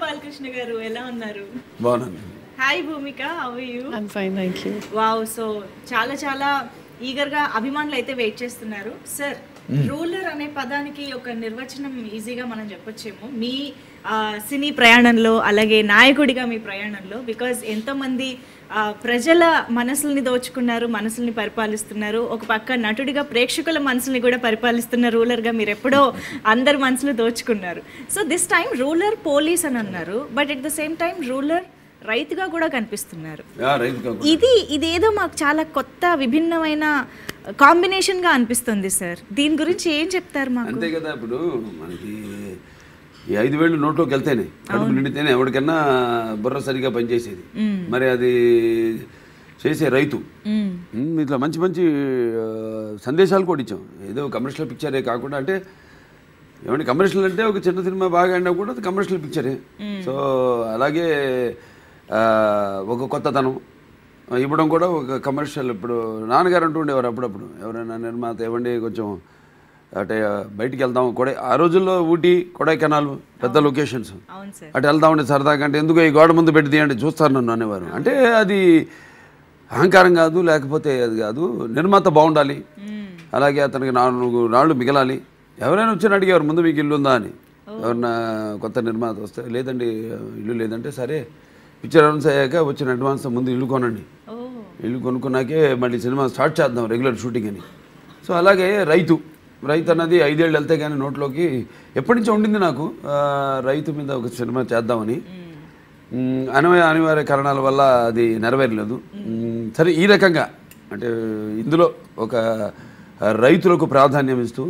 బాలకృష్ణ గారు ఎలా ఉన్నారు? బాగున్నాను. Hi Bhumika, how are you? I'm fine, thank you. Wow, so చాలా ఈగర్ గా అభిమానులు అయితే వెయిట్ చేస్తున్నారు. సార్, రూలర్ అనే పదానికి ఒక నిర్వచనం ఈజీగా మనం చెప్పొచ్చేమో మీ సినీ ప్రయాణంలో, అలాగే నాయకుడిగా మీ ప్రయాణంలో. బికాజ్ ఎంతోమంది ప్రజల మనసుల్ని దోచుకున్నారు, మనసుల్ని పరిపాలిస్తున్నారు. ఒక పక్క నటుడిగా ప్రేక్షకుల మనసుల్ని కూడా పరిపాలిస్తున్న రూలర్గా మీరు ఎప్పుడో అందరి మనసులు దోచుకున్నారు. So this time ruler police అని అన్నారు, but at the same time ruler రైతుగా కూడా కనిపిస్తున్నారు. ఇదేదో మాకు చాలా కొత్త విభిన్నమైన కాంబినేషన్గా అనిపిస్తుంది సార్. దీని గురించి ఏం చెప్తారు మాకు? అంతే కదా, ఇప్పుడు మనకి ఈ 5,000 నోట్లోకి వెళ్తేనే కడుపు నిండితేనే ఎవరికన్నా బుర్ర సరిగా పనిచేసేది. మరి అది చేసే రైతు ఇట్లా మంచి మంచి సందేశాలు కూడా ఇచ్చాం. ఏదో కమర్షియల్ పిక్చరే కాకుండా, అంటే ఏమంటే కమర్షియల్ అంటే ఒక చిన్న సినిమా బాగా అయినా కూడా అది కమర్షియల్ పిక్చరే. సో అలాగే ఒక కొత్తతనం ఇవ్వడం కూడా ఒక కమర్షియల్. ఇప్పుడు నాన్నగారు అంటూ ఉండేవారు అప్పుడప్పుడు, ఎవరైనా నిర్మాత ఇవ్వండి కొంచెం అంటే బయటికి వెళ్దాం. ఆ రోజుల్లో ఊటీ, కొడైకెనాల్ పెద్ద లొకేషన్స్, అటు వెళ్దామంటే సరదాగా, అంటే ఎందుకు ఈ గోడ ముందు పెట్టి తీయండి చూస్తారు నన్ను అనేవారు. అంటే అది అహంకారం కాదు, లేకపోతే అది కాదు. నిర్మాత బాగుండాలి, అలాగే అతనికి 4 నాళ్ళు మిగలాలి. ఎవరైనా వచ్చి అడిగేవారు ముందు మీకు ఇల్లు ఉందా అని. ఎవరన్నా కొత్త నిర్మాత వస్తే లేదండి ఇల్లు లేదంటే, సరే పిక్చర్ అనౌన్స్ అయ్యాక వచ్చిన అడ్వాన్స్ ముందు ఇల్లు కొనండి, ఇల్లు కొనుక్కున్నాకే మళ్ళీ సినిమా స్టార్ట్ చేద్దాం రెగ్యులర్ షూటింగ్ అని. సో అలాగే రైతు అన్నది 5 ఏళ్ళు వెళ్తే కానీ నోట్లోకి ఎప్పటి నుంచో ఉండింది నాకు, రైతు మీద ఒక సినిమా చేద్దామని. అనివార్య కారణాల వల్ల అది నెరవేరలేదు. సరే, ఈ రకంగా అంటే ఇందులో ఒక రైతులకు ప్రాధాన్యం ఇస్తూ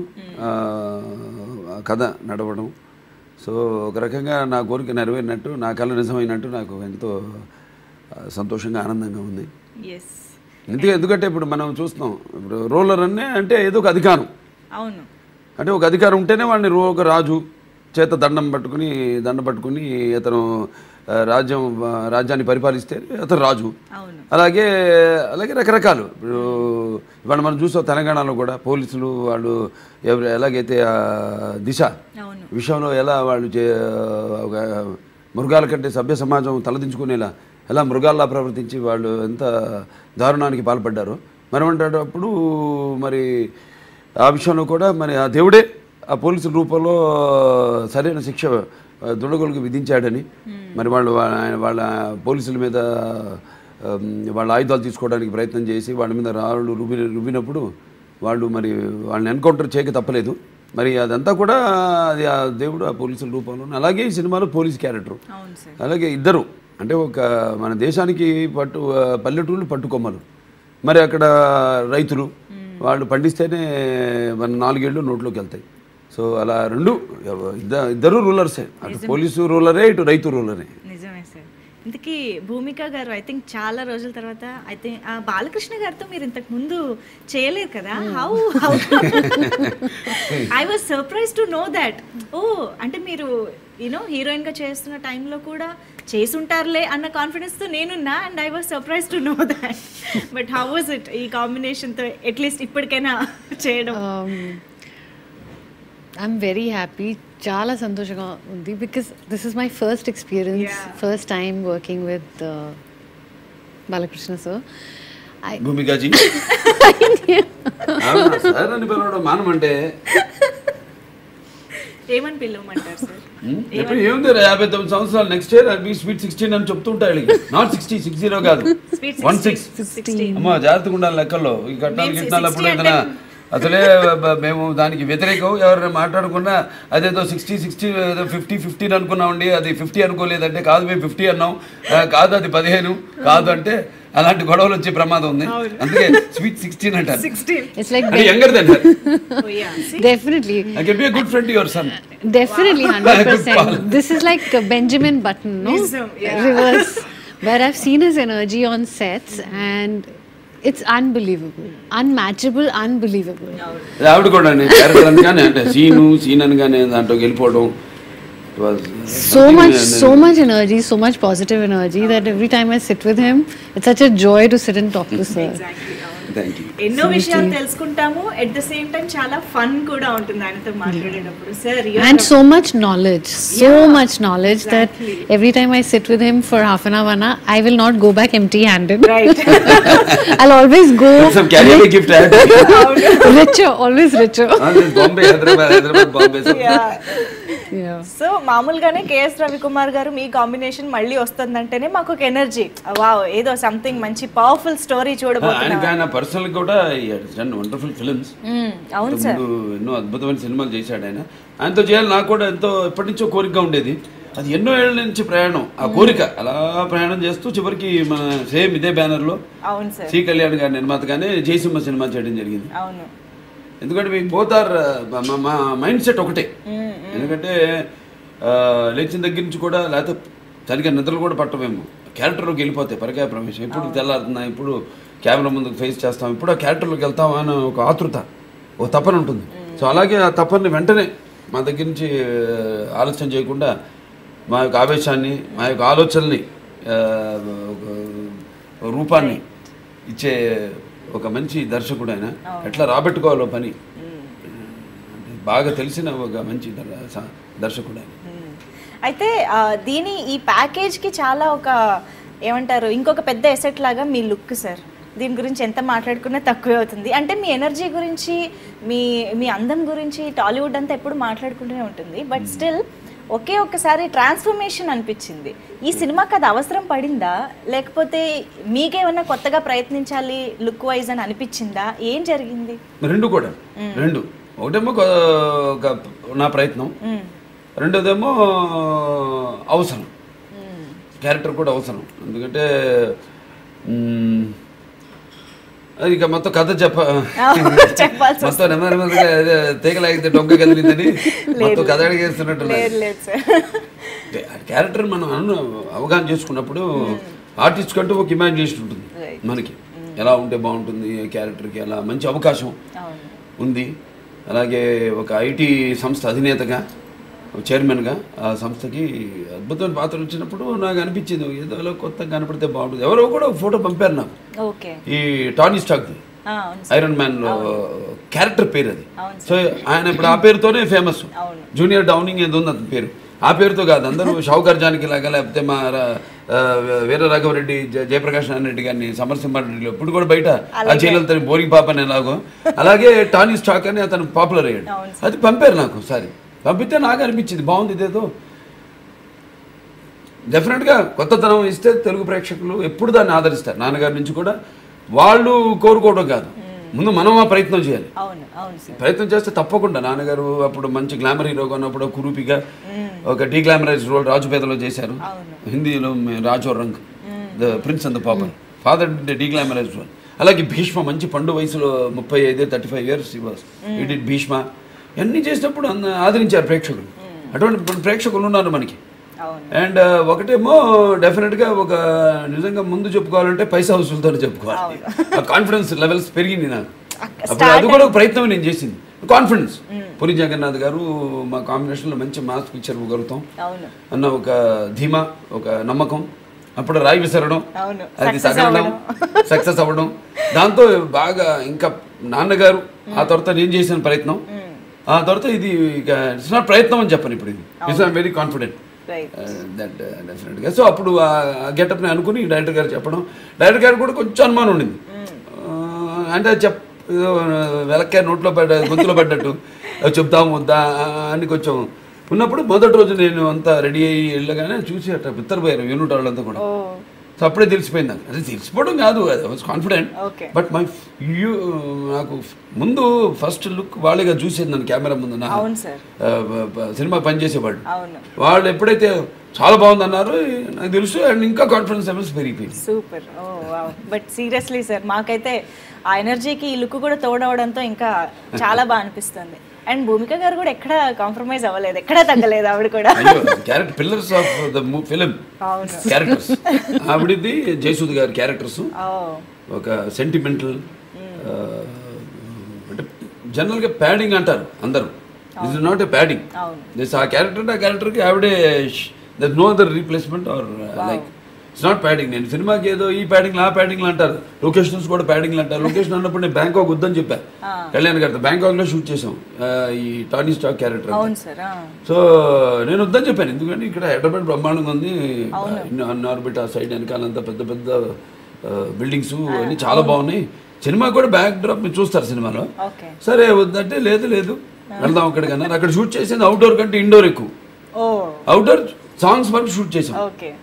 కథ నడవడం. సో ఒక రకంగా నా కోరిక నెరవేరినట్టు, నా కళ నిజమైనట్టు నాకు ఎంతో సంతోషంగా ఆనందంగా ఉంది. ఎందుకంటే ఇప్పుడు మనం చూస్తున్నాం, ఇప్పుడు రూలర్ అంటే ఏదో ఒక అధికారం. అవును, అంటే ఒక అధికారం ఉంటేనే వాడిని ఒక రాజు చేత దండ పట్టుకుని అతను రాజ్యాన్ని పరిపాలిస్తే అతను రాజు. అలాగే రకరకాలు. ఇప్పుడు ఇవాళ మనం చూసాం తెలంగాణలో కూడా పోలీసులు వాళ్ళు ఎలాగైతే దిశ విషయంలో ఎలా వాళ్ళు మృగాల కంటే సభ్య సమాజం తలదించుకునేలా ఎలా మృగాల్లా ప్రవర్తించి వాళ్ళు ఎంత దారుణానికి పాల్పడ్డారో. మరి అప్పుడు మరి ఆ విషయంలో కూడా మరి ఆ దేవుడే ఆ పోలీసుల రూపంలో సరైన శిక్ష దుండగులకు విధించాడని, మరి వాళ్ళ పోలీసుల మీద వాళ్ళ ఆయుధాలు తీసుకోవడానికి ప్రయత్నం చేసి వాళ్ళ మీద రాళ్ళు రుబ్బినప్పుడు వాళ్ళని ఎన్కౌంటర్ చేయక తప్పలేదు. మరి అదంతా కూడా అది ఆ దేవుడు ఆ పోలీసుల రూపంలో. అలాగే ఈ సినిమాలో పోలీస్ క్యారెక్టర్, అలాగే ఇద్దరు అంటే ఒక మన దేశానికి పల్లెటూళ్ళు పట్టుకొమ్మలు, మరి అక్కడ రైతులు వాళ్ళు పండిస్తేనే మన 4 ఏళ్ళు నోట్లోకి వెళ్తాయి. సో అలా ఇద్దరు రూలర్సే, అటు పోలీసు రూలరే, ఇటు రైతు రూలరే. నిజమే సార్. ఇంతకీ భూమిక గారు, ఐ థింక్ చాలా రోజుల తర్వాత అయితే బాలకృష్ణ గారితో మీరు ఇంతకు ముందు చేయలేరు కదా. How I was surprise to know that. అంటే మీరు హీరోయిన్ గా చేస్తున్న టైంలో కూడా చేసుంటారులే అన్న కాన్ఫిడెన్స్ తో నేనున్నా, and I was surprise to know that. But how was it ఈ కాంబినేషన్ తో అట్లీస్ట్ ఇప్పటికైనా చేయడం? ఐఎమ్ వెరీ హ్యాపీ, చాలా సంతోషంగా ఉంది. Because this is my first experience, first time working with Balakrishna sir. Bhumika ji sir అని పిలవడం మానమంటే ఏమని పిలవమంటారు సార్? ఎప్పుడు ఏముంది 59 సంవత్సరాలు, నెక్స్ట్ ఇయర్ స్వీట్ 16 అని చెప్తుంటాయి. నాట్ 60 కాదు, 16. అమ్మా జాగ్రత్తగా ఉండాలి లెక్కల్లో. ఈ కట్నాలు గిట్నాలప్పుడు ఏదైనా అసలే మేము దానికి వ్యతిరేకం. ఎవరైనా మాట్లాడుకున్నా అదేదో 60 50 అనుకున్నామండి, అది 50 అనుకోలేదంటే, కాదు మేము 50 అన్నాం, కాదు అది 15, కాదు అంటే అలాంటి గొడవలు వచ్చే ప్రమాదం ఉంది. అందుకే స్వీట్ 16 అంటారు. It's like younger than her. Definitely. I can be a good friend to your son. Definitely 100%. This is like Benjamin Button, no? Reverse. Where I've seen his energy on sets and it's unbelievable, unmatchable, unbelievable. ఆవిడ కూడా character అనగానే అంటే scene అనగానే దాంట్లోకి వెళ్ళిపోవడం. So much energy, so much positive energy that every time I sit with him, it's such a joy to sit and talk to sir. Exactly. Thank you. ఎన్నో విషయాలు తెలుసుకుంటాము, ఎట్ ద సేమ్ టైం చాలా ఫన్ కూడా ఉంటుంది ఆయనతో మాట్లాడేటప్పుడు. Sir and so much knowledge that every time I sit with him for half an hour I will not go back empty handed. Right. I'll always go some carry a gift richer, always richer. Bombay, Hyderabad, Bombay. Yeah. So మామూలుగానే KS Ravikumar గారు మీ combination మళ్ళీ వస్తుందంటేనే మాకు ఒక energy, wow ఏదో something మంచి powerful story చూడబోతున్నాం. ఆయన పర్సనల్ కూడా వండర్ఫుల్ ఫిల్మ్స్. అవును సార్, ఎన్నో అద్భుతమైన సినిమాలు చేశాడు ఆయన. ఆయనతో చేయాలి నాకు కూడా ఎంతో ఎప్పటి నుంచో కోరికగా ఉండేది. అది ఎన్నో ఏళ్ళ నుంచి ప్రయాణం, ఆ కోరిక అలా ప్రయాణం చేస్తూ చివరికి మన సేమ్ ఇదే బ్యానర్ లో సి కళ్యాణ్ గారి నిర్మాతగానే జయసింహ సినిమా చేయడం జరిగింది. అవును, ఎందుకంటే మీ బోత్ ఆర్ మా మైండ్ సెట్ ఒకటే. ఎందుకంటే లేచిన దగ్గర నుంచి కూడా లేకపోతే సరిగ్గా నిద్రలు కూడా పట్టమేమో, క్యారెక్టర్లోకి వెళ్ళిపోతాయి. పరకాయ ప్రవేశం ఎప్పుడు తెల్లారుతున్నాం, ఇప్పుడు కెమెరా ముందుకు ఫేస్ చేస్తాం, ఇప్పుడు ఆ క్యారెక్టర్లోకి వెళ్తాం అని ఒక ఆతృత, ఒక తపన ఉంటుంది. సో అలాగే ఆ తపన్ని వెంటనే మా దగ్గర నుంచి ఆలస్యం చేయకుండా మా యొక్క ఆవేశాన్ని, మా యొక్క ఆలోచనల్ని, రూపాన్ని ఇచ్చే ఒక మంచి దర్శకుడు ఆయన. ఎట్లా రాబెట్టుకోవాలో పని బాగా తెలిసిన ఒక మంచి దర్శకుడు ఆయన. అయితే ఈ ప్యాకేజ్కి చాలా ఒక ఏమంటారు, ఇంకొక పెద్ద ఎసెట్ లాగా మీ లుక్ సార్. దీని గురించి ఎంత మాట్లాడుకున్నా తక్కువే అవుతుంది. అంటే మీ ఎనర్జీ గురించి, మీ అందం గురించి టాలీవుడ్ అంతా ఎప్పుడు మాట్లాడుకుంటూనే ఉంటుంది. బట్ స్టిల్ ఒక్కసారి ట్రాన్స్ఫర్మేషన్ అనిపించింది. ఈ సినిమాకి అది అవసరం పడిందా, లేకపోతే మీకేమన్నా కొత్తగా ప్రయత్నించాలి లుక్ వైజ్ అని అనిపించిందా? ఏం జరిగింది? రెండు కూడా, రెండు. ఒకటేమో నా ప్రయత్నం, రెండోదేమో అవసరం, క్యారెక్టర్ కూడా అవసరం. ఎందుకంటే ఇక మొత్తం కథ మొత్తం నెమ్మదిగా తీగలాగితే డొంక కదిలిందని మొత్తం కథ అడిగేస్తున్నట్టు. క్యారెక్టర్ మనం అవగాహన చేసుకున్నప్పుడు ఆర్టిస్ట్ కంటూ ఒక ఇమాజినేషన్ ఉంటుంది మనకి, ఎలా ఉంటే బాగుంటుంది క్యారెక్టర్కి, అలా మంచి అవకాశం ఉంది. అలాగే ఒక ఐటీ సంస్థ అధినేతగా, చైర్మన్గా ఆ సంస్థకి అద్భుతమైన పాత్ర వచ్చినప్పుడు నాకు అనిపించింది ఏదో కొత్తగా కనపడితే బాగుంటుంది. ఎవరో కూడా ఫోటో పంపారు నాకు, ఈ Tony Stark iron man character పేరు అది. సో ఆయన ఇప్పుడు ఆ పేరుతోనే ఫేమస్, జూనియర్ డౌనింగ్ ఏదో ఉంది అతని పేరు. ఆ పేరుతో కాదు, అందరూ షౌకర్ జానకి లాగా, లేకపోతే మా వీర రాఘవరెడ్డి, జయప్రకాష్ రెడ్డి గారిని, సమరసింహారెడ్డిలో ఇప్పుడు కూడా బయట ఆ జైలతో బోరింగ్ పాప అని ఎలాగో, అలాగే టానీ స్టాక్ అని అతను పాపులర్ అయ్యాడు. అది పంపారు నాకు ఒకసారి. పంపితే నాకు అనిపించింది బాగుంది, ఇదేదో డెఫినెట్గా కొత్తతనం ఇస్తే తెలుగు ప్రేక్షకులు ఎప్పుడు దాన్ని ఆదరిస్తారు. నాన్నగారి నుంచి కూడా వాళ్ళు కోరుకోవడం కాదు, ముందు మనం ఆ ప్రయత్నం చేయాలి. ప్రయత్నం చేస్తే తప్పకుండా. నాన్నగారు అప్పుడు మంచి గ్లామర్ హీరోగా ఉన్నప్పుడు కురూపిగా ఒక డీగ్లామరైజ్ రోల్ రాజుపేదలో చేశారు. హిందీలో రాజో రంగ్, the prince and the pauper, father deglamourize role. అలాగే భీష్మ మంచి పండు వయసులో 35 years ఈ డిడ్ భీష్మ. ఇవన్నీ చేసినప్పుడు ఆదరించారు ప్రేక్షకులు. అటువంటి ప్రేక్షకులు ఉన్నారు మనకి. అండ్ ఒకటేమో డెఫినెట్గా ఒక నిజంగా ముందు చెప్పుకోవాలంటే పైసా వసూలుతో చెప్పుకోవాలి. ఆ కాన్ఫిడెన్స్ లెవెల్స్ పెరిగింది నాకు. అప్పుడు అది కూడా ఒక ప్రయత్నం నేను చేసింది, కాన్ఫిడెన్స్. పూరి జగన్నాథ్ గారు మా కాంబినేషన్లో మంచి మాస్ పిక్చర్ ఇవ్వగలుగుతాం అన్న ఒక ధీమా, ఒక నమ్మకం. అప్పుడు రాయి విసరడం, అది తగలడం, సక్సెస్ అవ్వడం, దాంతో బాగా ఇంకా నాన్నగారు, ఆ తర్వాత నేను చేసిన ప్రయత్నం, ఆ తర్వాత ఇది ఇక ఇట్స్ నాట్ ప్రయత్నం అని చెప్పను, ఇప్పుడు ఇది it's I'm very confident that డెఫినెట్గా. సో అప్పుడు ఆ గెటప్ని అనుకుని డైరెక్టర్ గారు చెప్పడం, డైరెక్టర్ గారు కూడా కొంచెం అనుమానం ఉండింది. అంటే వెలక్కాయ నోట్లో గొంతులో పడ్డట్టు చెప్తాము వద్దా అని కొంచెం ఉన్నప్పుడు మొదటి రోజు నేను అంతా రెడీ అయ్యి వెళ్ళగానే చూసి అట్లా బిత్తరపోయారు యూనిట్ వాళ్ళంతా కూడా. సో అప్పుడే తెలిసిపోయింది నాకు. అది తెలిసిపోవడం కాదు, అది వాజ్ కాన్ఫిడెంట్. బట్ నాకు ముందు ఫస్ట్ లుక్ వాళ్ళేగా చూసేది నన్ను కెమెరా ముందు. నా సినిమా పనిచేసేవాళ్ళు వాళ్ళు ఎప్పుడైతే చాలా బాగుంది అన్నారు నాకు తెలుసు, అండ్ ఇంకా కాన్ఫిడెన్స్ లెవెల్స్ పెరిగిపోయింది. సూపర్. బట్ సీరియస్లీ సార్, మాకైతే ఆ ఎనర్జీకి ఈ లుక్ కూడా తోడవడంతో ఇంకా చాలా బాగా అనిపిస్తుంది. అండ్ భూమిక గారు కూడా ఎక్కడ కాంప్రమైజ్ అవ్వలేదు, ఎక్కడ తగ్గలేదు. ఆవిడ కూడా character pillars of the film characters. ఆవిడది జయసూద్ గారి క్యారెక్టర్స్ ఒక సెంటిమెంటల్, అంటే జనరల్గా ప్యాడింగ్ అంటారు అందరూ, this is not a padding. This ఆ క్యారెక్టర్కి ఆవిడే there no other replacement or like it's not padding. నేను సినిమాకి ఏదో ఈ ప్యాడింగ్లు ఆ ప్యాడింగ్లు అంటారు, లొకేషన్స్ కూడా ప్యాడింగ్లు అంటారు. లొకేషన్ అన్నప్పుడు నేను బ్యాంకాక్ వద్దని చెప్పాను కళ్యాణ్ గారితో. బ్యాంకాక్లో షూట్ చేసాం ఈ టానీ స్టాక్ క్యారెక్టర్. సో నేను వద్దని చెప్పాను, ఎందుకంటే ఇక్కడ హైదరాబాద్ బ్రహ్మాండంగా ఉంది, ఆర్బిట్ ఆ సైడ్ వెనకాలంతా పెద్ద పెద్ద బిల్డింగ్స్ అన్ని చాలా బాగున్నాయి, సినిమా కూడా బ్యాక్ డ్రాప్ మీరు చూస్తారు సినిమాలో. సరే వద్దంటే లేదు లేదు వెళ్దాం అక్కడికన్నా. అక్కడ షూట్ చేసింది అవుట్డోర్ కంటే ఇండోర్ ఎక్కువ. అవుట్డోర్ సాంగ్స్ వరకు షూట్ చేసాం,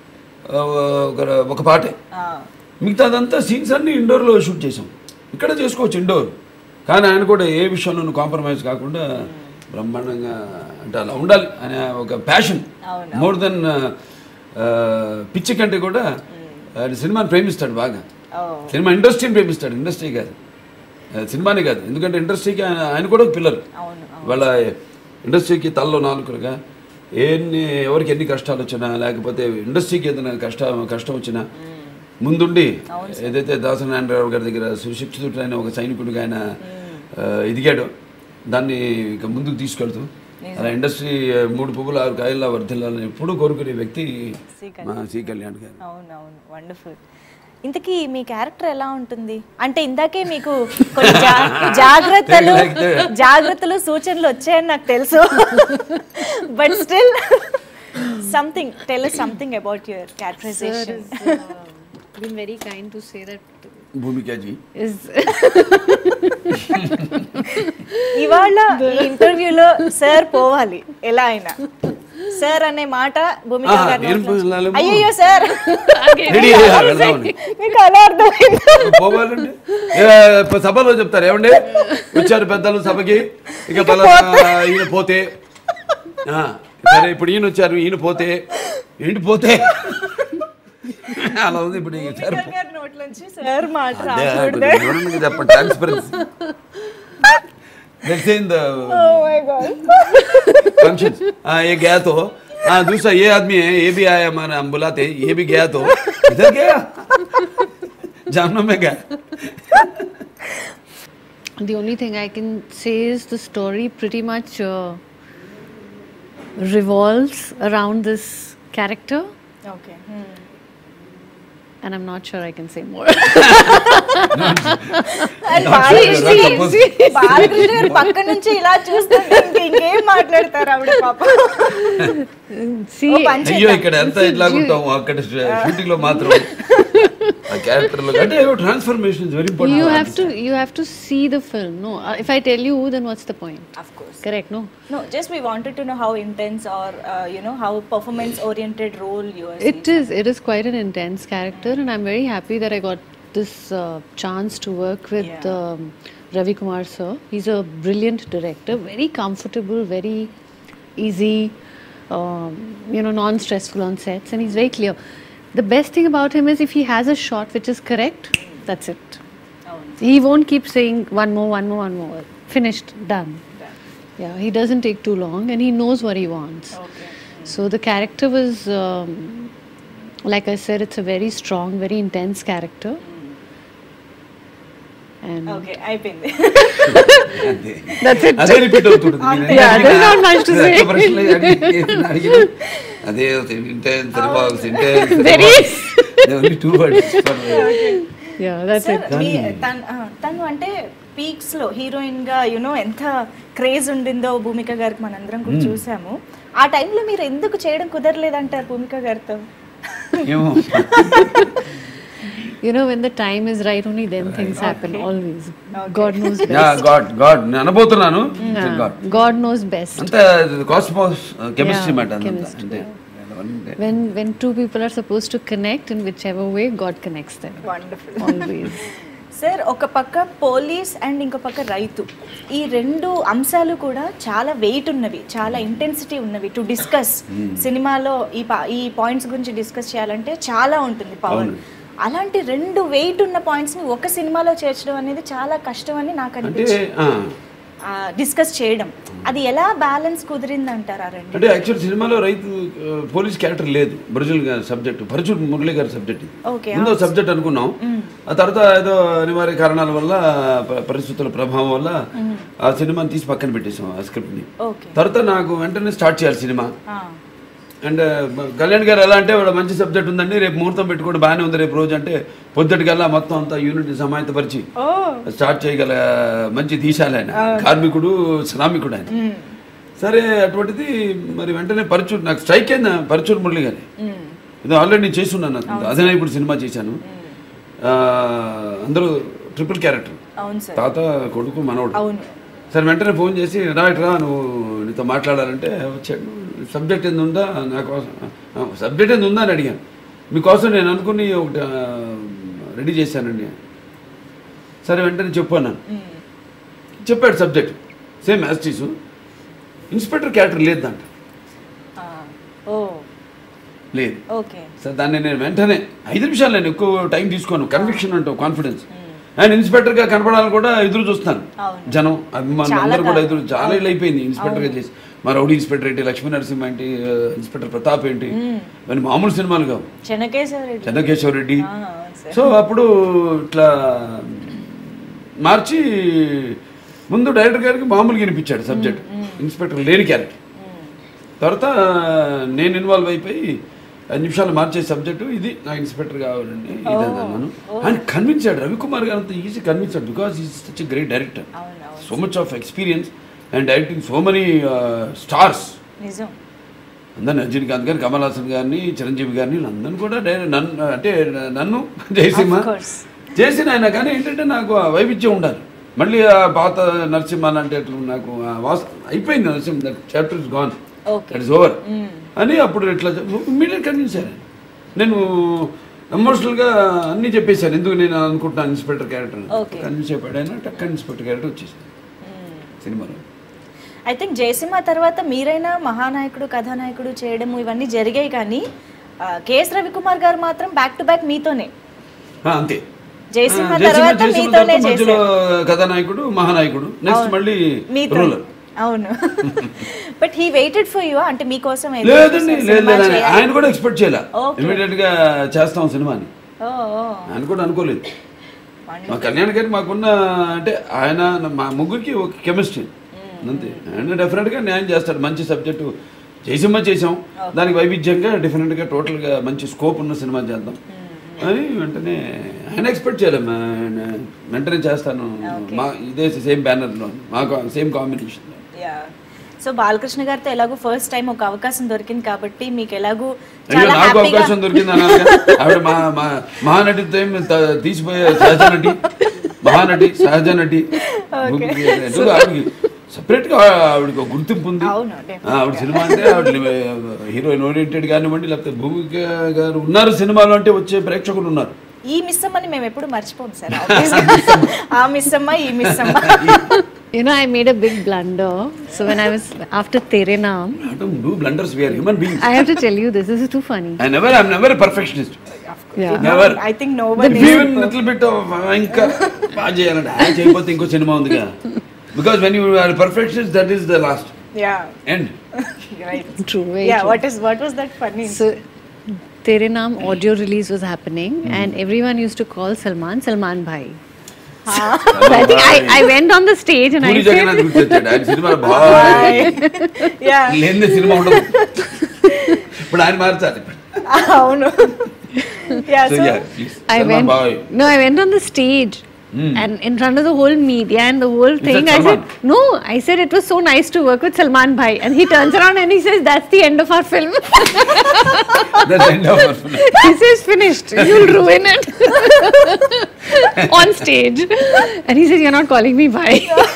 ఒక పాటే. మిగతా అదంతా సీన్స్ అన్ని ఇండోర్లో షూట్ చేసాం. ఇక్కడ చేసుకోవచ్చు ఇండోర్, కానీ ఆయన కూడా ఏ విషయంలోనూ కాంప్రమైజ్ కాకుండా బ్రహ్మాండంగా అంటే అలా ఉండాలి అనే ఒక ప్యాషన్. మోర్ దెన్ పిచ్చి కంటే కూడా ఆయన సినిమాని ప్రేమిస్తాడు బాగా. సినిమా ఇండస్ట్రీని ప్రేమిస్తాడు, ఇండస్ట్రీ కాదు, సినిమానే కాదు. ఎందుకంటే ఇండస్ట్రీకి ఆయన కూడా పిల్లలు. వాళ్ళ ఇండస్ట్రీకి తలలో నాలుకలుగా ఎవరికి ఎన్ని కష్టాలు వచ్చినా, లేకపోతే ఇండస్ట్రీకి ఏదైనా కష్టం వచ్చినా ముందుండి ఏదైతే దాసనారాయణరావు గారి దగ్గర సుశిక్షితుడైన ఒక సైనికుడిగా ఆయన ఎదిగాడో దాన్ని ఇక ముందుకు తీసుకెళ్తూ అలా ఇండస్ట్రీ 3 పువ్వులు 6 కాయల్లా వర్ధిల్లాలని ఎప్పుడూ కోరుకునే వ్యక్తి మా సి కళ్యాణ్ గారు. అవునవును, వండర్ఫుల్. ఇంతకీ మీ క్యారెక్టర్ ఎలా ఉంటుంది అంటే ఇందాకే మీకు కొన్ని జాగ్రత్తలు సూచనలు వచ్చాయని నాకు తెలుసు, but still something tell us something about your characterization. Been very kind to say that Bhumika ji is ఇవాళ ఈ ఇంటర్వ్యూలో సార్ పోవాలి ఎలా అయినా. సార్ అనే మాట భూమిక గారు అయ్యో సార్ మీకు అలా అర్థమైంది పోవాలండి. సభలో చెప్తారు ఏమండి వచ్చారు పెద్దలు సభకి, ఇక ఈయన పోతే సరే ఇప్పుడు ఈయన వచ్చారు, ఈయన పోతే ఏంటి పోతే అలా ఉంది. ఇప్పుడు సార్ మాట ట్రాన్స్పరెన్సీ जैसे इन फंक्शन ये गया तो दूसरा ये आदमी है, ये भी आया, हमारा हम बुलाते, ये भी गया तो इधर गया जानों में गया. The only thing I can say is the story pretty much revolves around this character. Okay. And I'm not sure I can say more. పక్క నుంచి ఇలా చూస్తుంటే ఇంకేం మాట్లాడతారు ఆవిడ పాప. అయ్యో ఇక్కడ ఎంత ఇట్లాగుంటాము, అక్కడ షూటింగ్ లో మాత్రం ఆ క్యారెక్టర్ లో అంటే transformation is very important. You have to see the film. No, if I tell you, then what's the point? Of course. Correct, no? No, just we wanted to know how intense or how performance oriented role yours is. It is quite an intense character, and I'm very happy that I got this chance to work with Ravi Kumar sir. He's a brilliant director, very comfortable, very easy, non-stressful on sets, and he's very clear. The best thing about him is if he has a shot which is correct, that's it. He won't keep saying one more. Finished, done. Yeah, he doesn't take too long and he knows what he wants. Okay. So the character was, like I said, it's a very strong, very intense character. And okay, అయిపోయింది. That's it. అదే repeat అవుతుంది. Yeah, there's not much to say. అదే intense revolves intense Very. only 2 words. Yeah, that's Sir, it. తను అంటే peaks లో heroine గా ఎంత craze ఉండిందో భూమిక గారికి మనందరం కూడా చూసాము. ఆ టైంలో మీరు ఎందుకు చేయడం కుదరలేదంటారు భూమిక గారితో? ఏమో When the time is right, only then things happen. Always. God knows best. Yeah, God అనబోతున్నాను. God knows best. అంతే కాస్మోస్ కెమిస్ట్రీ మాట అంటే when two people are supposed to connect in whichever way, God connects them. Wonderful. Always. Sir ఒక పక్క police and ఇంకో పక్క రైతు, ఈ 2 అంశాలు కూడా చాలా వెయిట్ ఉన్నవి, చాలా ఇంటెన్సిటీ ఉన్నవి టు డిస్కస్. సినిమాలో ఈ పాయింట్స్ గురించి డిస్కస్ చేయాలంటే చాలా ఉంటుంది పవర్. అలాంటి 2 వెయిట్ ఉన్న పాయింట్స్ ని ఒక సినిమాలో చేర్చడం అనేది చాలా కష్టం అని నాకు అనిపించింది. డిస్కస్ చేయడం అది ఎలా బ్యాలెన్స్ కుదిరింది అంటారా? అంటే యాక్చువల్ సినిమాలో రైతు పోలీస్ క్యారెక్టర్ లేదు, బ్రజుల్ గారి సబ్జెక్ట్, భరచూర్ మురళి గారి సబ్జెక్ట్. ముందు సబ్జెక్ట్ అనుకున్నాం, ఆ తర్వాత ఏదో అనివార్య కారణాల వల్ల పరిస్థితుల ప్రభావం వల్ల ఆ సినిమాని తీసి పక్కన పెట్టేసాం ఆ స్క్రిప్ట్ ని. తర్వాత నాకు వెంటనే స్టార్ట్ చేయాలి సినిమా, అండ్ కళ్యాణ్ గారు ఎలా అంటే వాడు మంచి సబ్జెక్ట్ ఉందండి, రేపు ముహూర్తం పెట్టుకోండి బాగానే ఉంది రేపు రోజు అంటే పొద్దుటికల్లా మొత్తం అంతా యూనిట్ని సమాయత్తపరిచి స్టార్ట్ చేయగల మంచి దీశాలు ఆయన, కార్మికుడు శ్రామికుడు ఆయన. సరే అటువంటిది మరి వెంటనే పరచూరు నాకు స్ట్రైక్ అయింది, పరచూరు మురళి గారి ఇది ఆల్రెడీ నేను చేస్తున్నాను, అదే ఇప్పుడు సినిమా చేశాను. అందరూ ట్రిపుల్ క్యారెక్టర్, తాత కొడుకు మనవడు. సరే వెంటనే ఫోన్ చేసి రా నువ్వు నీతో మాట్లాడాలంటే వచ్చాడు. సబ్జెక్ట్ ఏంది ఉందా నా కోసం, సబ్జెక్ట్ ఏంది ఉందా అని అడిగాను. మీకోసం నేను అనుకుని ఒకటి రెడీ చేశానండి. సరే వెంటనే చెప్పాను, చెప్పాడు సబ్జెక్ట్ సేమ్ యాస్టీసు. ఇన్స్పెక్టర్ క్యారెక్టర్ లేదు దాంట్లో, లేదు. సార్ దాన్ని నేను వెంటనే 5 నిమిషాలు నేను ఎక్కువ టైం తీసుకోను, కన్విక్షన్ అంటావు కాన్ఫిడెన్స్. ఆయన ఇన్స్పెక్టర్గా కనపడాలని కూడా ఎదురు చూస్తాను, జనం అభిమానులు అందరూ కూడా ఎదురు. చాలా ఇల్లు అయిపోయింది ఇన్స్పెక్టర్గా చేసి. మా రౌడీ ఇన్స్పెక్టర్ ఏంటి, లక్ష్మీ నరసింహ ఏంటి, ఇన్స్పెక్టర్ ప్రతాప్ ఏంటి, ఇవన్నీ మామూలు సినిమాలు కావు, చెన్నకేశ్వర రెడ్డి. సో అప్పుడు ఇట్లా మార్చి ముందు డైరెక్టర్ గారికి మామూలుగా వినిపించాడు సబ్జెక్ట్, ఇన్స్పెక్టర్ లేని క్యారెక్టర్. తర్వాత నేను ఇన్వాల్వ్ అయిపోయి 5 నిమిషాలు మార్చే సబ్జెక్టు, ఇది నా ఇన్స్పెక్టర్ కావాలండి ఇది అన్నాను. ఆయన కన్విన్సాడు, రవికుమార్ గారు అంత ఈజీ కన్విన్సాడు, because is such a great director, so much of experience and directing so many stars. అందరిని రజనీకాంత్ గారిని, కమల్ హాసన్ గారిని, చిరంజీవి గారిని, అందరిని కూడా నన్ను అంటే నన్ను జయసింహ చేసిన ఆయన. కానీ ఏంటంటే నాకు ఆ వైవిధ్యం ఉండాలి. మళ్ళీ ఆ పాత నరసింహ అంటే నాకు అయిపోయింది, Narasimha that chapter is gone, that is over అని అప్పుడు ఇట్లా ఇమ్మీడియట్ కన్విన్స్ అయ్యాను. నేను ఎమోషనల్గా అన్నీ చెప్పేశాను, ఎందుకు నేను అనుకుంటున్నాను ఇన్స్పెక్టర్ క్యారెక్టర్ కన్విన్స్ అయిపోయాడు ఆయన. టక్క ఇన్స్పెక్టర్ క్యారెక్టర్ వచ్చేసింది సినిమాలో. ఐ థింక్ జయసింహ తర్వాత మీరైనా మహానాయకుడు, కథానాయకుడు చేయడము ఇవన్నీ జరిగాయి, కానీ కేఎస్ రవికుమార్ గారు మాత్రం బ్యాక్ టు బ్యాక్ మీతోనే. అంతే, జయసింహ తర్వాత మీతోనే మధ్యలో కథానాయకుడు, మహానాయకుడు, నెక్స్ట్ మళ్ళీ రూలర్. అవును, but he waited for you, అంటే మీకోసం. లేదండి, లేదు, ఆయన కూడా ఎక్స్పెక్ట్ చేయలే ఇమీడియట్ గా చేస్తాం సినిమాని, ఆయన కూడా అనుకోలేదు. మా కళ్యాణ్ గారికి మాకున్న అంటే ఆయన మా ముగ్గురికి ఒక కెమిస్ట్రీ అంతే. ఆయన డెఫినెట్గా న్యాయం చేస్తాడు, మంచి సబ్జెక్టు జయసింహ చేసాం, దానికి వైవిధ్యంగా డిఫరెంట్గా టోటల్గా మంచి స్కోప్ ఉన్న సినిమా చేద్దాం అని వెంటనే ఆయన ఎక్స్పెక్ట్ చేయలేము. వెంటనే చేస్తాను, మా ఇదే సేమ్ బ్యానర్లో, మాకు సేమ్ కాంబినేషన్. సో బాలకృష్ణ గారితో ఎలాగో ఫస్ట్ టైం ఒక అవకాశం దొరికింది కాబట్టి మీకు ఎలాగో నాకు అవకాశం దొరికింది అన్నారు. ఆవిడ మహానటితో తీసిపోయే సహజ నటి, మహానటి, సహజ నటి, ఆవిడకి సపరేట్ గా ఆవిడకి ఒక గుర్తింపు ఉంది. ఆవిడ సినిమా అంటే ఆవిడ హీరోయిన్ ఓరియంటెడ్ కానివ్వండి, లేకపోతే భూమిక గారు ఉన్నారు సినిమాలో అంటే వచ్చే ప్రేక్షకులు ఉన్నారు. ఈ మిస్సమ్మని మేము ఎప్పుడు మర్చిపోం సార్, ఆ మిస్సమ్మ, ఈ Missamma. You know, I made a big blunder. So when I was after Tere Naam, I don't do blunders. We are human beings. I have to tell you this is too funny. I'm never a perfectionist. Yeah. Never. I think nobody. Even little bit of ఇంకా బాగా చేయాలంటే ఆయన చేయకపోతే ఇంకో cinema ఉందిగా. Because when you are a perfectionist, that is the last. Yeah. End. Right. True. Yeah. True. What was that funny? So Tere Naam audio release was happening, and everyone used to call Salman Bhai. So I think I went on the stage and I said, ఆయన సినిమా బాగా లేని cinema ఉండదు, ఇప్పుడు ఆయన మార్చాలి. అవును. I went on the stage and in front of the whole media and the whole thing. I said it was so nice to work with Salman Bhai, and he turns around and he says, that's the end of our film. That's the end of our film. He says, finished, you'll ruin it. On stage. And he says, you're not calling me Bhai.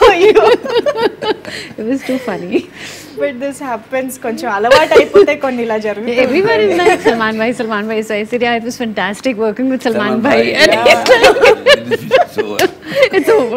It was too funny. But this happens, కొంచెం అలవాటు అయిపోతే కొన్ని ఇలా జరుగుతుంది. Everyone is like Salman Bhai. So I said, yeah, it was fantastic working with Salman Bhai. And it's over.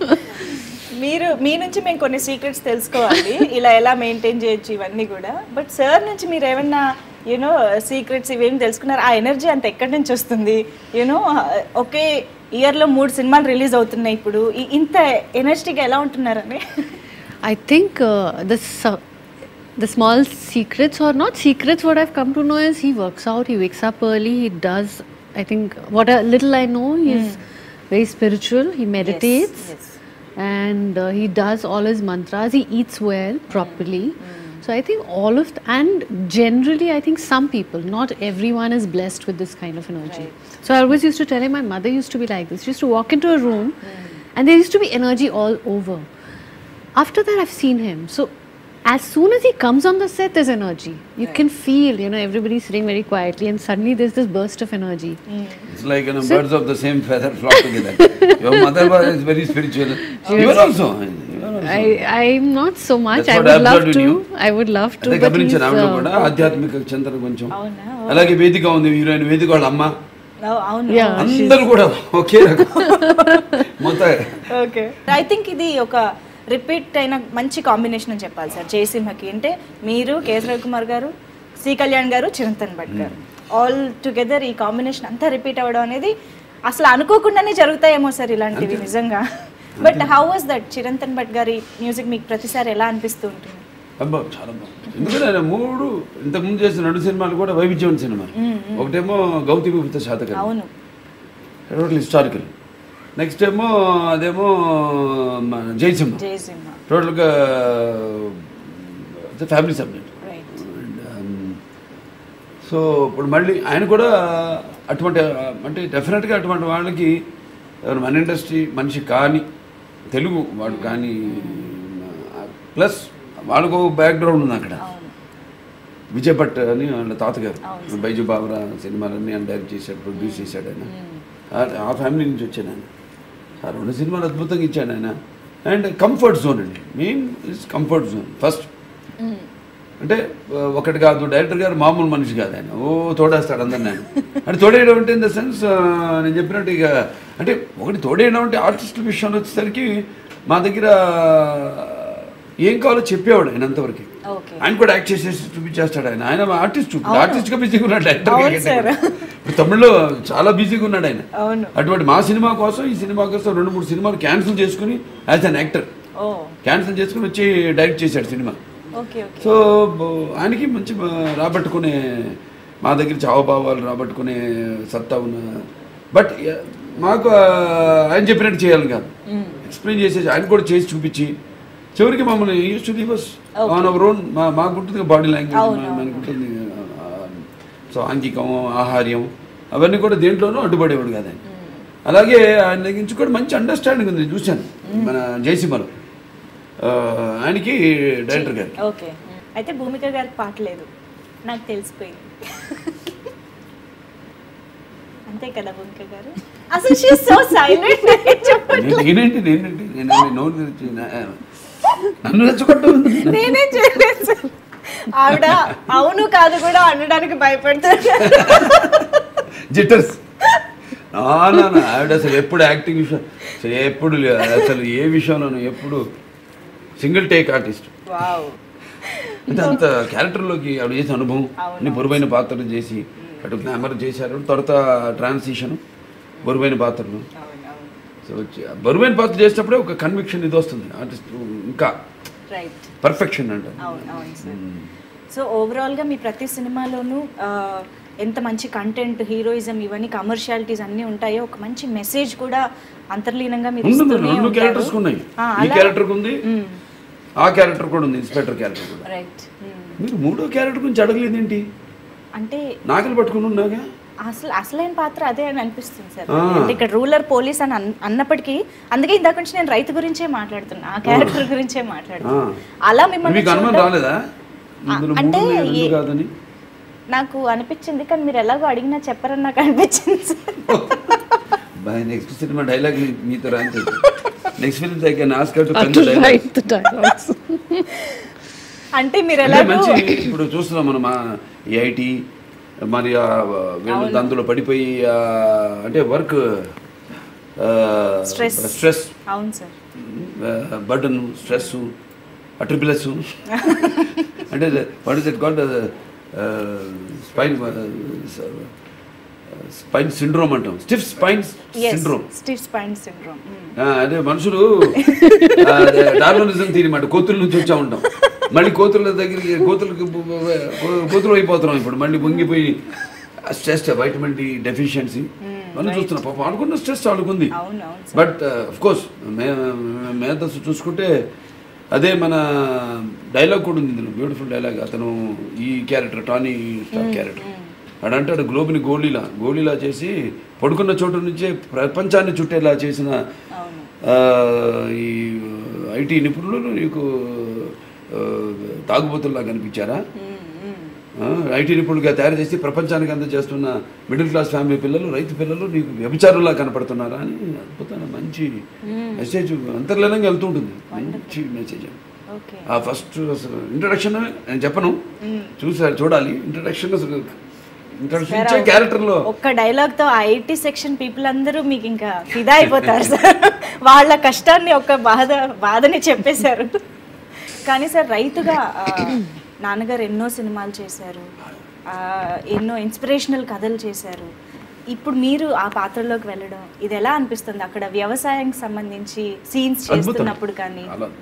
మీ నుంచి మేము కొన్ని secrets తెలుసుకోవాలి, ఇలా ఎలా మెయింటైన్ చేయొచ్చు ఇవన్నీ కూడా. బట్ సార్ నుంచి మీరు ఏమన్నా యూనో సీక్రెట్స్ ఇవేమి తెలుసుకున్నారు? ఆ ఎనర్జీ అంత ఎక్కడి నుంచి వస్తుంది? యూనో ఒకే ఇయర్లో 3 సినిమాలు రిలీజ్ అవుతున్నాయి, ఇప్పుడు ఇంత ఎనర్జీగా ఎలా ఉంటున్నారని? I think the small secrets, or not secrets, what I've come to know is he works out, he wakes up early, he does, I think what a little I know, he's very spiritual, he meditates. Yes. And he does all his mantras, he eats well, properly. So So I think all of and generally I think some people, not everyone is blessed with this kind of energy. So I always used to tell him, my mother used to be like this. She used to walk into a room and there used to be energy all over. After that I've seen him. So as soon as he comes on the set, there's energy. You can feel, everybody sitting very quietly and suddenly there's this burst of energy. It's like birds of the same feather flock together. Your mother is very spiritual. You are also. I'm not so much. That's I what I would love observed in to. you. I would love to. అదే But he's, గమనించాను ఆవిడ కూడా ఆధ్యాత్మిక చింతన కొంచెం. అవునా? అలాగే వేదిక ఉంది, హీరోయిన్ వేదిక వాళ్ళ అమ్మ, అవును. yeah, అందరూ కూడా ఒకే రకం మొత్తం. ఓకే, ఐ థింక్ ఇది ఒక రిపీట్ అయిన మంచి కాంబినేషన్ అని చెప్పాలి సార్ జయసింహకి. అంటే మీరు కేఎస్ రవికుమార్ గారు, సి కళ్యాణ్ గారు, చిరంతన్ భట్ గారు ఆల్ టుగెదర్ ఈ కాంబినేషన్ అంతా రిపీట్ అవ్వడం అనేది అసలు అనుకోకుండానే జరుగుతాయేమో సార్ ఇలాంటివి నిజంగా. But how was that? Chirantan Bhatt గారి మ్యూజిక్ మీకు ప్రతిసారి ఎలా అనిపిస్తూ ఉంటుంది? అబ్బా చాలా బాగుంది. ఎందుకంటే ఆయన మూడు ఇంతకుముందు చేసిన 2 సినిమాలు కూడా వైవిధ్యమైన సినిమాలు. ఒకటేమో గౌతమి శాతకర్ణి, అవును, టోటల్ హిస్టారికల్. నెక్స్ట్ ఏమో అదేమో జయసింహ, టోటల్గా ఫ్యామిలీ సబ్జెక్ట్. సో ఇప్పుడు మళ్ళీ ఆయన కూడా అటువంటి అంటే డెఫినెట్గా అటువంటి వాళ్ళకి మన ఇండస్ట్రీ మనిషి కానీ తెలుగు వాడు కానీ ప్లస్ వాళ్ళకు బ్యాక్గ్రౌండ్ ఉంది అక్కడ. విజయ్ భట్ అని వాళ్ళ తాతగారు బైజు బాబరా సినిమాలన్నీ ఆయన డైరెక్ట్ చేశాడు, ప్రొడ్యూస్ చేశాడు ఆయన. ఆ ఫ్యామిలీ నుంచి వచ్చాను ఆయన. ఆ 2 సినిమాలు అద్భుతంగా ఇచ్చాడు ఆయన. అండ్ కంఫర్ట్ జోన్ అండి, main is comfort zone first. అంటే ఒకటి కాదు, డైరెక్టర్ గారు మామూలు మనిషి కాదు ఆయన. తోడేస్తాడు అందరిని ఆయన. అంటే తోడేయడం అంటే ఇన్ ద సెన్స్ నేను చెప్పినట్టు ఇక అంటే ఒకటి తోడేయడం అంటే ఆర్టిస్టుల విషయంలో వచ్చేసరికి మా దగ్గర ఏం కావాలో చెప్పేవాడు ఆయన అంతవరకు. ఆయన కూడా యాక్ట్ చేసేసి చూపించేస్తాడు ఆయన. ఆయన ఆర్టిస్ట్గా బిజీగా ఉన్నాడు డైరెక్టర్. ఇప్పుడు తమిళ్లో చాలా బిజీగా ఉన్నాడు ఆయన. అటువంటి మా సినిమా కోసం ఈ సినిమా కోసం 2-3 సినిమాలు క్యాన్సిల్ చేసుకుని యాజ్ అన్ యాక్టర్ క్యాన్సిల్ చేసుకుని వచ్చి డైరెక్ట్ చేశాడు సినిమా. సో ఆయనకి మంచి రాబట్టుకునే మా దగ్గర చావభావాలు రాబట్టుకునే సత్తా ఉన్న. బట్ మాకు ఆయన చెప్పినట్టు చేయాలి కాదు, ఎక్స్ప్లెయిన్ చేసేసి ఆయన కూడా చేసి చూపించి చివరికి మమ్మల్ని use to leave us on our own. మాకు ఉంటుంది బాడీ లాంగ్వేజ్, మనకు ఉంటుంది సో ఆంగికం, ఆహార్యం అవన్నీ కూడా దేంట్లోనూ అడ్డుపడేవాడు కాదు ఆయన. అలాగే ఆయన దగ్గర నుంచి కూడా మంచి అండర్స్టాండింగ్ ఉంది, చూశాను మన జయసింహలో ఆయనకి డైరెక్టర్ గారు. ఓకే, అయితే భూమిక గారికి పాట లేదు నాకు తెలిసిపోయింది. అంతే కదా భూమిక గారు? అసలు షీ ఇస్ సో సైలెంట్. నేనేంటి నోరు నన్ను రెచ్చగొట్టు. నేనేం చేయలేదు. ఆవిడ అవును కాదు కూడా అనడానికి భయపడతారు. జిట్టర్స్ ఆవిడ అసలు ఎప్పుడు యాక్టింగ్ విషయం ఎప్పుడు అసలు ఏ విషయంలోనూ ఎప్పుడు సింగిల్ టేక్ ఆర్టిస్ట్. అంటే అంత క్యారెక్టర్లోకి ఆవిడ చేసిన అనుభవం, అన్ని బరువైన పాత్రలు చేసి అటు గ్లామర్ చేశారు, తర్వాత ట్రాన్సిషన్ బరువైన పాత్రలు. సో బరువైన పాత్ర చేసేటప్పుడే ఒక కన్విక్షన్ ఇది వస్తుంది ఆర్టిస్ట్, ఇంకా పర్ఫెక్షన్ అంట. సో ఓవరాల్గా మీ ప్రతి సినిమాలోనూ ఎంత మంచి కంటెంట్, హీరోయిజం, ఇవన్నీ కమర్షియాలిటీస్ అన్నీ ఉంటాయో ఒక మంచి మెసేజ్ కూడా అంతర్లీనంగా మీరు ఇస్తూనే ఉంటారు. 2 క్యారెక్టర్స్ ఉన్నాయి, ఈ క్యారెక్టర్ ఉంది, ఆ క్యారెక్టర్ కూడా ఉంది, ఇన్స్పెక్టర్ క్యారెక్టర్ కూడా. రైట్. మీరు 3వ క్యారెక్టర్ గురించి అడగలేదు ఏంటి? అంటే నాగలు పట్టుకుని ఉన్నాగా అసలైన పాత్ర అదే అని అనిపిస్తుంది సార్. అంటే ఇక్కడ రూరల్ పోలీస్ అని అన్నప్పటికీ, అందుకే ఇందాక నుంచి నేను రైతు గురించే మాట్లాడుతున్నా, ఆ క్యారెక్టర్ గురించే మాట్లాడుతున్నా. అలా మిమ్మల్ని రాలేదా అంటే నాకు అనిపించింది, కానీ మీరు ఎలాగో అడిగినా చెప్పరని నాకు అనిపించింది సార్. నెక్స్ట్ సినిమా డైలాగ్ మీతో రాని నెక్స్ట్ ఫిల్మ్ దగ్గర ఆస్కర్ అంటే మీరు ఎలా మంచి ఇప్పుడు చూస్తున్నాం మనం ఐటీ మరి వీళ్ళు అందులో పడిపోయి అంటే వర్క్ స్ట్రెస్, అవును సార్, బర్డన్, స్ట్రెస్, ట్రిపుల్ఎస్ అంటే what is it called spine syndrome అంటాం, స్టిఫ్ స్పైన్ సిండ్రోమ్. అదే మనుషులు డార్వినిజం థియరీ మాట, కోతుల నుంచి వచ్చా ఉంటాం, మళ్ళీ కోతుల దగ్గరికి కోతులు అయిపోతున్నాం ఇప్పుడు, మళ్ళీ పొంగిపోయి స్ట్రెస్, వైటమిన్ డి డెఫిషియన్సీ మనం చూస్తున్నాం. పాపం అనుకున్న స్ట్రెస్ వాళ్ళకుంది. బట్ అఫ్ కోర్స్ మేధస్సు చూసుకుంటే అదే మన డైలాగ్ కూడా ఉంది ఇందులో, బ్యూటిఫుల్ డైలాగ్. అతను ఈ క్యారెక్టర్ టానీ స్టార్ క్యారెక్టర్ అడంటాడు, గ్లోబ్ని గోళీలా చేసి పడుకున్న చోటు నుంచే ప్రపంచాన్ని చుట్టేలా చేసిన ఈ ఐటీ నిపుణులు నీకు తాగుబోతుల్లా కనిపించారా? ఐటీ నిపుణులుగా తయారు చేసి ప్రపంచానికి అందజేస్తున్న మిడిల్ క్లాస్ ఫ్యామిలీ పిల్లలు, రైతు పిల్లలు నీకు వ్యభిచారుల్లా కనపడుతున్నారా అని అద్భుతమైన మంచి మెసేజ్ అంతర్లీనంగా వెళ్తూ ఉంటుంది. మంచి మెసేజ్. ఆ ఫస్ట్ ఇంట్రడక్షన్ నేను చెప్పను, చూడాలి. ఇంట్రడక్షన్ ఇచ్చే క్యారెక్టర్లో ఒక్క డైలాగ్ తో ఆ 80 సెక్షన్ పీపుల్ అందరూ మీకు ఇంకా ఫిదా అయిపోతారు సార్. వాళ్ళ కష్టాన్ని ఒక బాధని చెప్పేశారు. కానీ సార్ రైతుగా నాన్నగారు ఎన్నో సినిమాలు చేశారు, ఎన్నో ఇన్స్పిరేషనల్ కథలు చేశారు. ఇప్పుడు మీరు ఆ పాత్రలోకి వెళ్ళడం ఇది ఎలా అనిపిస్తుంది? అక్కడ వ్యవసాయానికి సంబంధించి సీన్స్ చేస్తున్నప్పుడు కానీ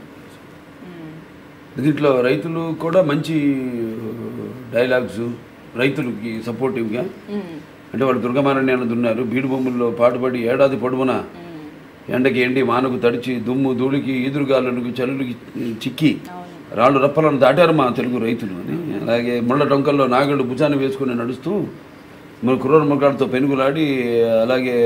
దీంట్లో రైతులు కూడా మంచి డైలాగ్స్, రైతులకి సపోర్టివ్గా. అంటే వాళ్ళు దుర్గమారణ్యాన్ని దున్నారు, బీడు భూముల్లో పాటుపడి ఏడాది పొడవునా ఎండకి ఎండి మానకు తడిచి దుమ్ము ధూళికి ఈదురుగాలులకు చలులకి చిక్కి రాళ్ళు రప్పలను దాటారు మా తెలుగు రైతులు అని. అలాగే ముళ్ళ డొంకల్లో నాగళ్ళు భుజాన్ని వేసుకుని నడుస్తూ క్రూర మృగాలతో పెనుగులాడి, అలాగే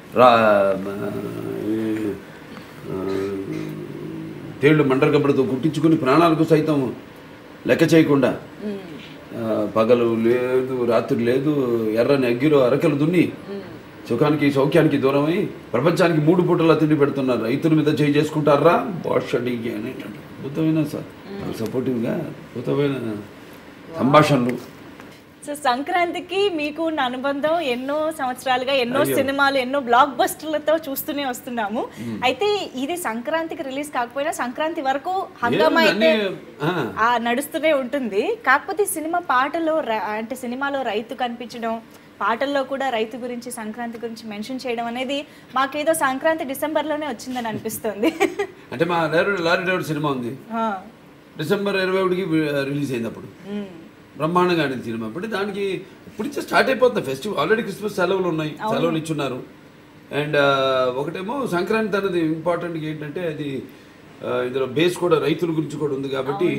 తేళ్లు మండరగబ్బడితో కుట్టించుకుని ప్రాణాలకు సైతం లెక్క చేయకుండా పగలు లేదు రాత్రి లేదు ఎర్రని అగ్గిలో అరకలు దున్ని సుఖానికి సౌఖ్యానికి దూరమై ప్రపంచానికి 3 పూటలా తిండి పెడుతున్నారు. రైతుల మీద చేయి చేసుకుంటారా బాషడికి అని అద్భుతమైన సపోర్టివ్గా అద్భుతమైన సంభాషణలు. సో సంక్రాంతికి మీకు ఉన్న అనుబంధం ఎన్నో సంవత్సరాలుగా ఎన్నో సినిమాలు, ఎన్నో బ్లాక్ బస్టర్లతో చూస్తూనే వస్తున్నాము. అయితే ఇది సంక్రాంతికి రిలీజ్ కాకపోయినా సంక్రాంతి వరకు హంగామా అయితే నడుస్తూనే ఉంటుంది. కాకపోతే సినిమా పాటలో అంటే సినిమాలో రైతు కనిపించడం, పాటల్లో కూడా రైతు గురించి సంక్రాంతి గురించి మెన్షన్ చేయడం అనేది మాకేదో సంక్రాంతి డిసెంబర్లోనే వచ్చిందని అనిపిస్తుంది. అంటే మా లారీ డ్రైవర్ సినిమా ఉంది, డిసెంబర్ 21కి రిలీజ్ అయింది. అప్పుడు బ్రహ్మాండంగా ఆడింది సినిమా. అప్పుడు దానికి ఇప్పుడు నుంచి స్టార్ట్ అయిపోతుంది ఫెస్టివల్. ఆల్రెడీ క్రిస్మస్ సెలవులు ఉన్నాయి, సెలవులు ఇచ్చున్నారు. అండ్ ఒకటేమో సంక్రాంతి అనేది ఇంపార్టెంట్ ఏంటంటే అది ఇందులో బేస్ కూడా రైతుల గురించి కూడా ఉంది కాబట్టి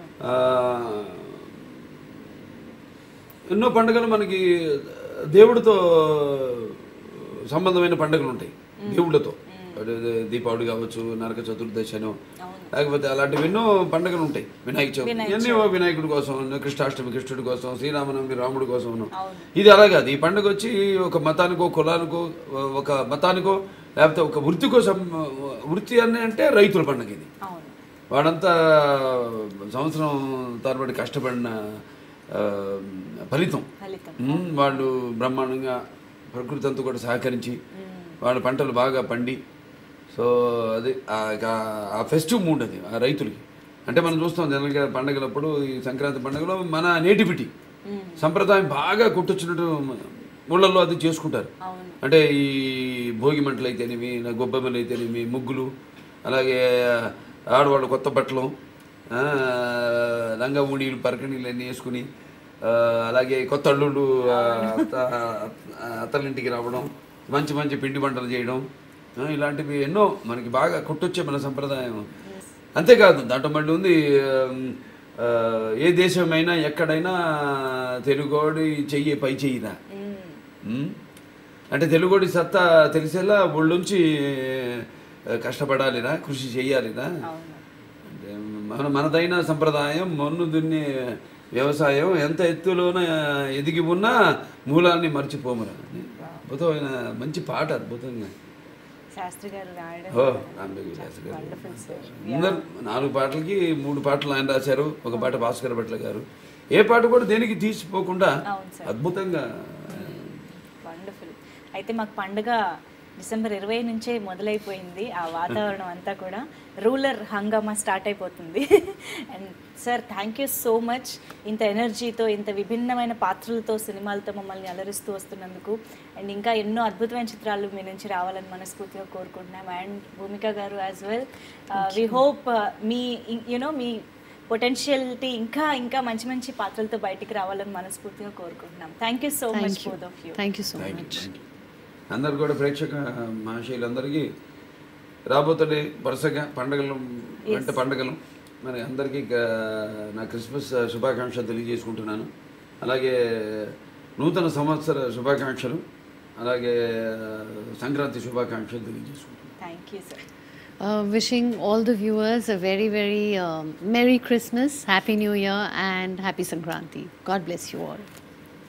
ఎన్నో పండుగలు మనకి దేవుడితో సంబంధమైన పండుగలు ఉంటాయి. దేవుళ్ళతో దీపావళి కావచ్చు, నరక చతుర్దశను, లేకపోతే అలాంటివి ఎన్నో పండుగలు ఉంటాయి. వినాయక చవితి ఇవన్నీ వినాయకుడి కోసం, కృష్ణాష్టమి కృష్ణుడి కోసం, శ్రీరామనవమి రాముడి కోసం. ఇది అలా కాదు. ఈ పండుగ వచ్చి ఒక మతానికో కులానికో, ఒక మతానికో లేకపోతే ఒక వృత్తికో, వృత్తి అని అంటే రైతుల పండుగ ఇది. వాడంతా సంవత్సరం తరబడి కష్టపడిన ఫలితం. వాళ్ళు బ్రహ్మాండంగా ప్రకృతి అంతా కూడా సహకరించి వాళ్ళ పంటలు బాగా పండి, సో అది ఆ ఫెస్టివ్ మూడ్ అది ఆ రైతులకి. అంటే మనం చూస్తాం జనరల్గా పండుగలప్పుడు, ఈ సంక్రాంతి పండుగలో మన నేటివిటీ సంప్రదాయం బాగా కొట్టొచ్చినట్టు ఊళ్ళల్లో అది చేసుకుంటారు. అంటే ఈ భోగి మంటలు అయితేనేమి, గొబ్బెమ్మలు అయితేనేమి, ముగ్గులు, అలాగే ఆడవాళ్ళు కొత్త బట్టలు, లంగా ఊడీలు పరకణీలు అన్నీ వేసుకుని, అలాగే కొత్త అల్లుళ్ళు అత్తలింటికి రావడం, మంచి మంచి పిండి వంటలు చేయడం, ఇలాంటివి ఎన్నో మనకి బాగా కొట్టొచ్చే మన సంప్రదాయం. అంతేకాదు దాంట్లో మళ్ళీ ఉంది, ఏ దేశమైనా ఎక్కడైనా తెలుగోడి చెయ్యి పై చెయ్యిరా. అంటే తెలుగోడి సత్తా తెలిసేలా ఒళ్ళుంచి కష్టపడాలిరా, కృషి చెయ్యాలిరా. అంటే మనదైన సంప్రదాయం, మన్ను దున్ని వ్యవసాయం ఎంత ఎత్తులోన ఎదిగి ఉన్నా మూలాన్ని మర్చిపోమరా అని అద్భుతమైన మంచి పాట. అద్భుతంగా శాస్త్రి గారు రాయడం, రాంబేగి శాస్త్రి గారు అందరు 4 పాటలకి 3 పాటలు ఆయన రాశారు, ఒక పాట భాస్కర్ భట్ల గారు. ఏ పాట కూడా దేనికి తీసిపోకుండా అద్భుతంగా. వండర్ఫుల్. అయితే మాకు పండుగ డిసెంబర్ 20 నుంచే మొదలైపోయింది. ఆ వాతావరణం అంతా కూడా రూరల్ హంగామా స్టార్ట్ అయిపోతుంది. And sir thank you so much, ఇంత ఎనర్జీతో, ఇంత విభిన్నమైన పాత్రలతో, సినిమాలతో మమ్మల్ని అలరిస్తూ వస్తున్నందుకు. అండ్ ఇంకా ఎన్నో అద్భుతమైన చిత్రాలు మీ నుంచి రావాలని మనస్ఫూర్తిగా కోరుకుంటున్నాం. అండ్ భూమిక గారు యాజ్ వెల్, వీ హోప్ మీ మీ పొటెన్షియలిటీ ఇంకా ఇంకా మంచి మంచి పాత్రలతో బయటికి రావాలని మనస్ఫూర్తిగా కోరుకుంటున్నాం. Thank you so much both of you. Thank you so much. అందరు కూడా ప్రేక్షక మహాశయులందరికీ రాబోతుండే వరుసగా పండుగలు వెంట పండుగలు మరి అందరికీ నా క్రిస్మస్ శుభాకాంక్షలు తెలియజేసుకుంటున్నాను. అలాగే నూతన సంవత్సర శుభాకాంక్షలు, అలాగే సంక్రాంతి శుభాకాంక్షలు తెలియజేసుకుంటున్నాను. Thank you sir. Wishing all the viewers a very, very Merry Christmas, Happy New Year and Happy Sankranti. God bless you all.